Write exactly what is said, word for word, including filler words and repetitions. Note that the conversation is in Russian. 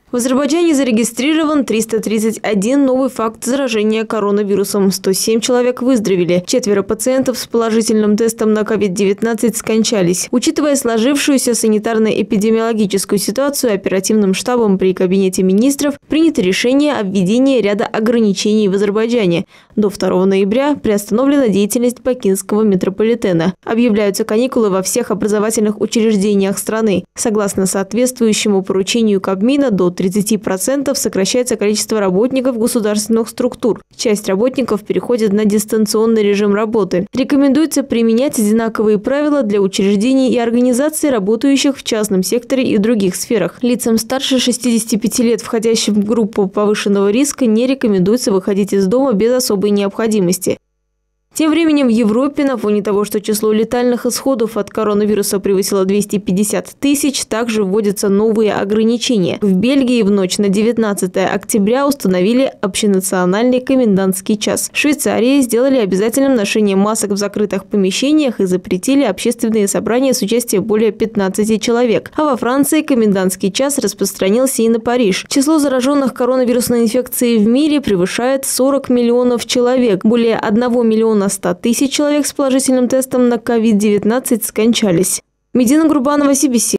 В Азербайджане зарегистрирован триста тридцать один новый факт заражения коронавирусом. сто семь человек выздоровели. Четверо пациентов с положительным тестом на ковид девятнадцать скончались. Учитывая сложившуюся санитарно-эпидемиологическую ситуацию, оперативным штабом при Кабинете министров принято решение о введении ряда ограничений в Азербайджане. До второго ноября приостановлена деятельность бакинского метрополитена. Объявляются каникулы во всех образовательных учреждениях страны. Согласно соответствующему поручению Кабмина, до тридцати процентов сокращается количество работников государственных структур. Часть работников переходит на дистанционный режим работы. Рекомендуется применять одинаковые правила для учреждений и организаций, работающих в частном секторе и других сферах. Лицам старше шестидесяти пяти лет, входящим в группу повышенного риска, не рекомендуется выходить из дома без особой необходимости. Тем временем в Европе, на фоне того, что число летальных исходов от коронавируса превысило двести пятьдесят тысяч, также вводятся новые ограничения. В Бельгии в ночь на девятнадцатое октября установили общенациональный комендантский час. В Швейцарии сделали обязательным ношение масок в закрытых помещениях и запретили общественные собрания с участием более пятнадцати человек. А во Франции комендантский час распространился и на Париж. Число зараженных коронавирусной инфекцией в мире превышает сорок миллионов человек. Более одного миллиона ста тысяч человек с положительным тестом на ковид девятнадцать скончались. Медина Гурбанова, си би си.